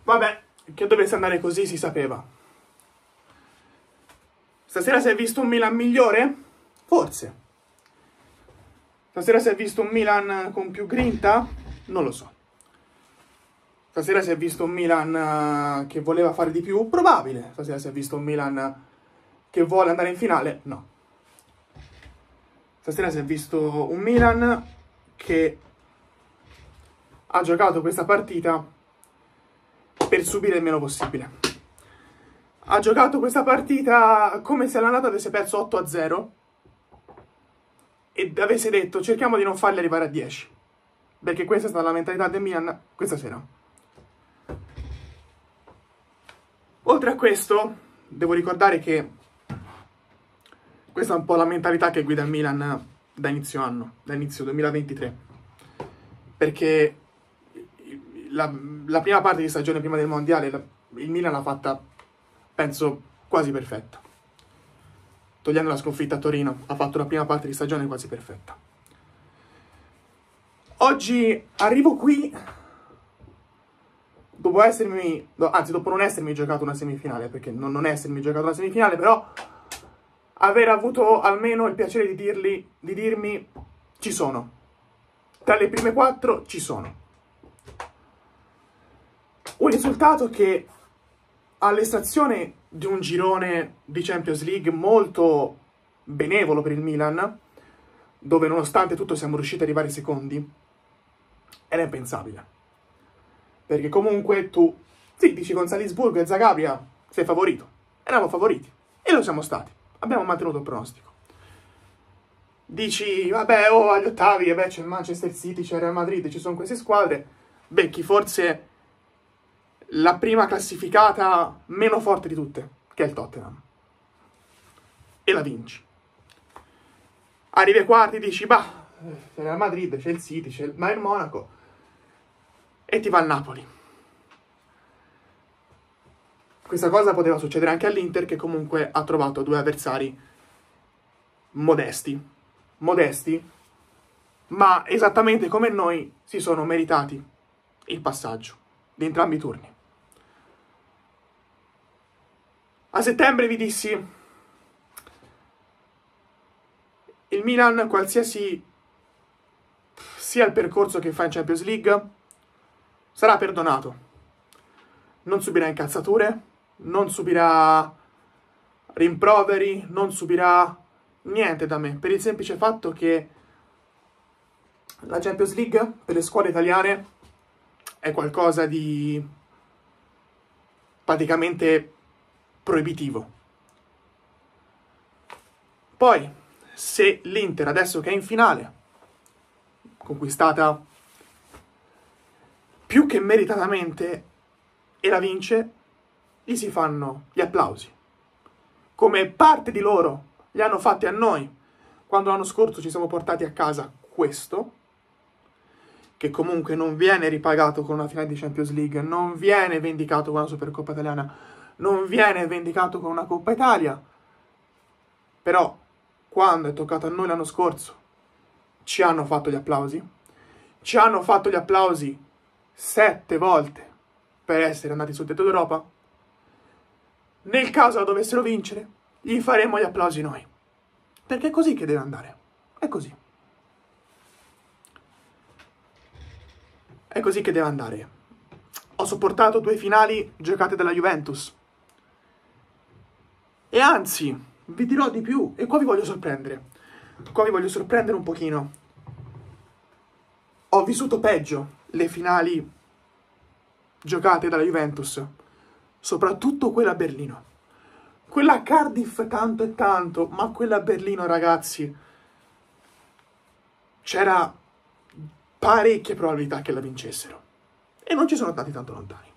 Vabbè, che dovesse andare così si sapeva. Stasera si è visto un Milan migliore? Forse. Stasera si è visto un Milan con più grinta? Non lo so. Stasera si è visto un Milan che voleva fare di più? Probabile. Stasera si è visto un Milan che vuole andare in finale? No. Stasera si è visto un Milan che ha giocato questa partita per subire il meno possibile. Ha giocato questa partita come se l'andata avesse perso 8-0 e avesse detto cerchiamo di non farli arrivare a 10. Perché questa è stata la mentalità del Milan questa sera. Oltre a questo, devo ricordare che questa è un po' la mentalità che guida il Milan da inizio anno, da inizio 2023. Perché la prima parte di stagione prima del Mondiale il Milan l'ha fatta, penso, quasi perfetta. Togliendo la sconfitta a Torino, ha fatto la prima parte di stagione quasi perfetta. Oggi arrivo qui dopo non essermi giocato una semifinale, perché non essermi giocato una semifinale, però aver avuto almeno il piacere di dirmi ci sono. Tra le prime 4 ci sono. Un risultato che all'estrazione di un girone di Champions League molto benevolo per il Milan, dove nonostante tutto siamo riusciti ad arrivare secondi, era impensabile. Perché comunque tu, sì, dici con Salisburgo e Zagabria sei favorito. Eravamo favoriti e lo siamo stati. Abbiamo mantenuto il pronostico. Dici, vabbè, agli ottavi, c'è il Manchester City, c'è il Real Madrid, ci sono queste squadre. Becchi forse la prima classificata meno forte di tutte, che è il Tottenham. E la vinci. Arrivi ai quarti, dici, c'è il Real Madrid, c'è il City, c'è il Bayern Monaco. E ti va al Napoli. Questa cosa poteva succedere anche all'Inter, che comunque ha trovato 2 avversari modesti, ma esattamente come noi si sono meritati il passaggio di entrambi i turni. A settembre vi dissi, il Milan, qualsiasi sia il percorso che fa in Champions League, sarà perdonato. Non subirà incazzature, non subirà rimproveri, non subirà niente da me, per il semplice fatto che la Champions League per le squadre italiane è qualcosa di praticamente proibitivo. Poi, se l'Inter adesso che è in finale, conquistata più che meritatamente, e la vince, gli si fanno gli applausi. Come parte di loro li hanno fatti a noi, quando l'anno scorso ci siamo portati a casa questo, che comunque non viene ripagato con una finale di Champions League, non viene vendicato con una Supercoppa italiana, non viene vendicato con una Coppa Italia. Però, quando è toccato a noi l'anno scorso, ci hanno fatto gli applausi. Ci hanno fatto gli applausi 7 volte per essere andati sul tetto d'Europa. Nel caso la dovessero vincere, gli faremo gli applausi noi. Perché è così che deve andare. È così. È così che deve andare. Ho sopportato 2 finali giocate dalla Juventus. E anzi, vi dirò di più. E qua vi voglio sorprendere. Qua vi voglio sorprendere un pochino. Ho vissuto peggio le finali giocate dalla Juventus. Soprattutto quella a Berlino. Quella a Cardiff tanto e tanto, ma quella a Berlino, ragazzi, c'era parecchie probabilità che la vincessero. E non ci sono andati tanto lontani.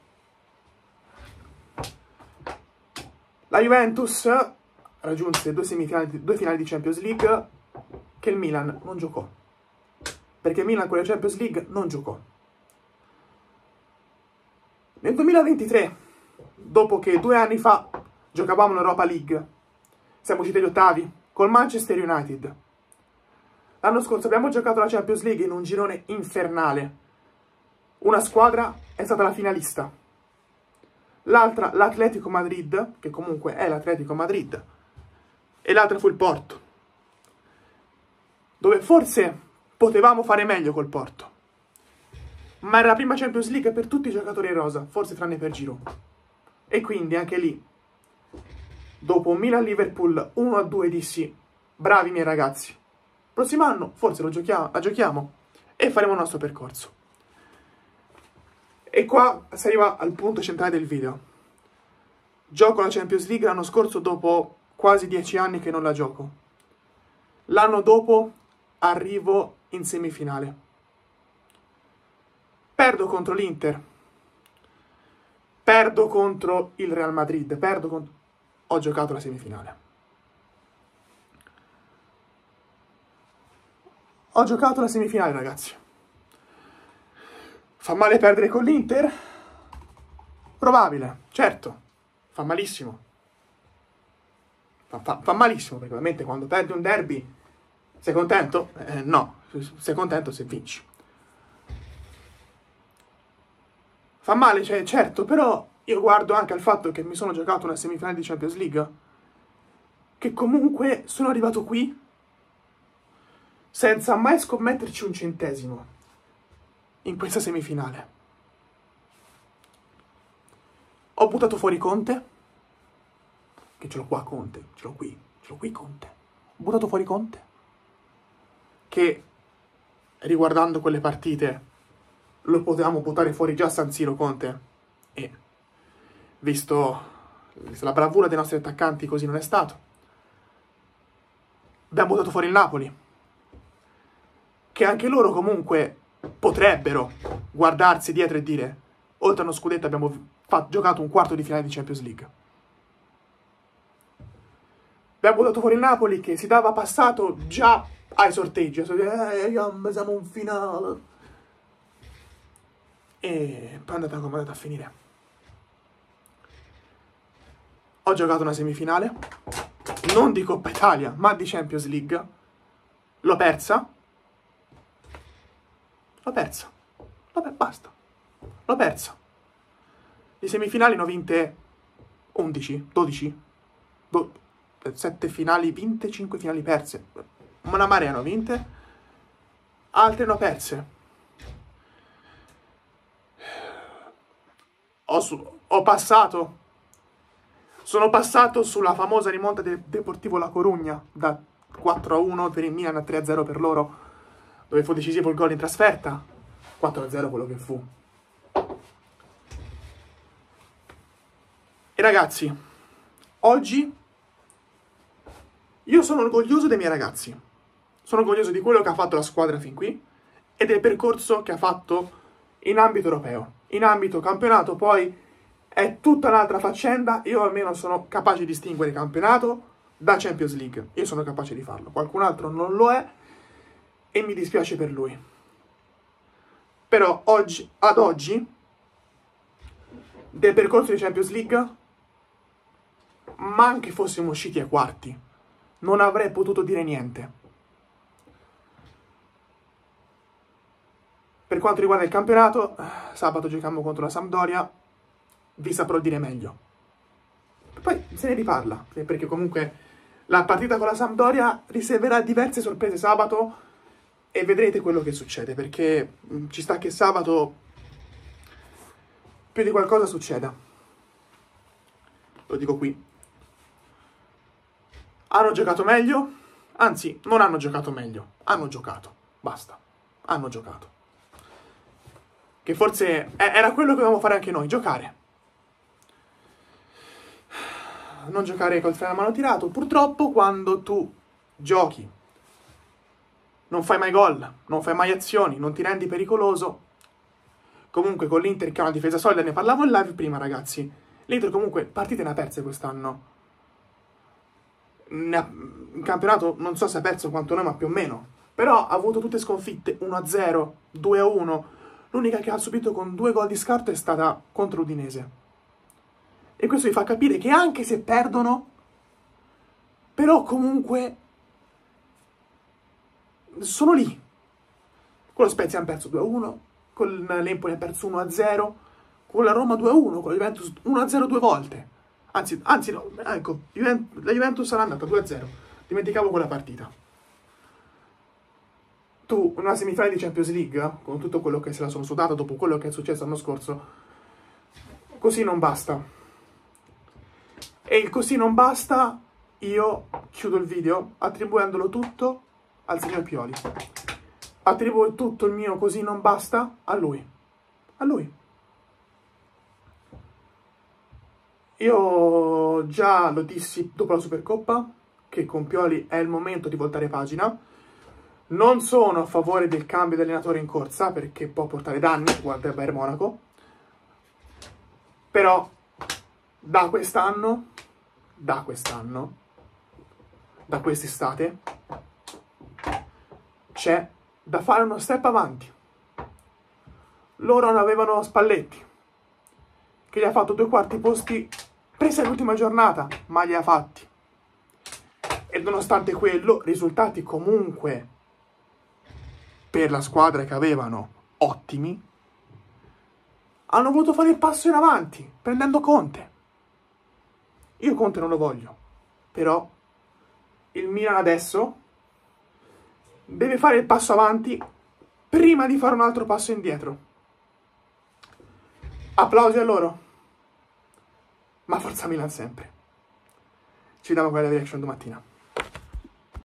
La Juventus raggiunse 2 finali di Champions League che il Milan non giocò. Perché il Milan con la Champions League non giocò. Nel 2023, dopo che 2 anni fa giocavamo l'Europa League, siamo usciti agli ottavi col Manchester United. L'anno scorso abbiamo giocato la Champions League in un girone infernale. Una squadra è stata la finalista. l'altra l'Atletico Madrid, che comunque è l'Atletico Madrid, e l'altra fu il Porto, dove forse potevamo fare meglio col Porto, ma era la prima Champions League per tutti i giocatori rosa, forse tranne per Giroud. E quindi anche lì, dopo Milan-Liverpool 1-2, dissi: bravi miei ragazzi, prossimo anno forse la giochiamo e faremo il nostro percorso. E qua si arriva al punto centrale del video. Gioco la Champions League l'anno scorso dopo quasi 10 anni che non la gioco. L'anno dopo arrivo in semifinale. Perdo contro l'Inter. Perdo contro il Real Madrid. Ho giocato la semifinale. Ho giocato la semifinale, ragazzi. Fa male perdere con l'Inter? Probabile, certo. Fa malissimo. Fa malissimo, perché ovviamente quando perdi un derby sei contento? No, sei contento se vinci. Fa male, cioè, certo, però io guardo anche al fatto che mi sono giocato una semifinale di Champions League, che comunque sono arrivato qui senza mai scommetterci un centesimo in questa semifinale. Ho buttato fuori Conte, che ce l'ho qua Conte, ce l'ho qui Conte. Ho buttato fuori Conte, che riguardando quelle partite lo potevamo buttare fuori già a San Siro Conte, e visto la bravura dei nostri attaccanti così non è stato. Abbiamo buttato fuori il Napoli, che anche loro comunque potrebbero guardarsi dietro e dire: oltre a uno scudetto abbiamo giocato un quarto di finale di Champions League. Abbiamo buttato fuori il Napoli, che si dava passato già ai sorteggi, siamo un finale. E poi è andata come è andata a finire. Ho giocato una semifinale, non di Coppa Italia, ma di Champions League. L'ho persa. Vabbè, basta. L'ho persa. Le semifinali ne ho vinte 11, 12, 7 finali vinte, 5 finali perse. Una marea ne ho vinte, altre ne ho perse. Sono passato sulla famosa rimonta del Deportivo La Corugna, da 4-1 per il Milan a 3-0 per loro, dove fu decisivo il gol in trasferta. 4-0 quello che fu. E ragazzi, oggi io sono orgoglioso dei miei ragazzi. Sono orgoglioso di quello che ha fatto la squadra fin qui e del percorso che ha fatto in ambito europeo. In ambito campionato poi è tutta un'altra faccenda. Io almeno sono capace di distinguere campionato da Champions League. Io sono capace di farlo. Qualcun altro non lo è e mi dispiace per lui. Però ad oggi del percorso di Champions League, ma anche fossimo usciti ai quarti, non avrei potuto dire niente. Per quanto riguarda il campionato, sabato giochiamo contro la Sampdoria, vi saprò dire meglio. Poi se ne riparla, perché comunque la partita con la Sampdoria riserverà diverse sorprese sabato e vedrete quello che succede, perché ci sta che sabato più di qualcosa succeda. Lo dico qui. Hanno giocato meglio, anzi non hanno giocato meglio, hanno giocato, basta, hanno giocato. Che forse era quello che dovevamo fare anche noi, giocare. Non giocare col freno a mano tirato. Purtroppo quando tu giochi, non fai mai gol, non fai mai azioni, non ti rendi pericoloso. Comunque con l'Inter che ha una difesa solida, ne parlavo in live prima ragazzi, l'Inter comunque partite ne ha perse quest'anno. In campionato non so se ha perso quanto noi, ma più o meno. Però ha avuto tutte sconfitte, 1-0, 2-1. L'unica che ha subito con 2 gol di scarto è stata contro Udinese. E questo vi fa capire che anche se perdono, però comunque sono lì. Con lo Spezia hanno perso 2-1, con l'Empoli ha perso 1-0, con la Roma 2-1, con la Juventus 1-0 due volte. Anzi no, ecco, la Juventus sarà andata 2-0. Dimenticavo quella partita. Tu, in una semifinale di Champions League, con tutto quello che se la sono sudata dopo quello che è successo l'anno scorso, così non basta. E il così non basta, io chiudo il video attribuendolo tutto al signor Pioli. Attribuo tutto il mio così non basta a lui. A lui. Io già lo dissi dopo la Supercoppa, che con Pioli è il momento di voltare pagina. Non sono a favore del cambio di allenatore in corsa, perché può portare danni, guarda il Bayern Monaco. Però, da quest'anno, da quest'estate, c'è da fare uno step avanti. Loro non avevano Spalletti, che gli ha fatto 2 quarti posti presi all'ultima giornata, ma li ha fatti. E nonostante quello, risultati comunque per la squadra che avevano ottimi, hanno voluto fare il passo in avanti, prendendo Conte. Io Conte non lo voglio, però il Milan adesso deve fare il passo avanti prima di fare un altro passo indietro. Applausi a loro, ma forza Milan sempre. Ci vediamo con la reaction domattina.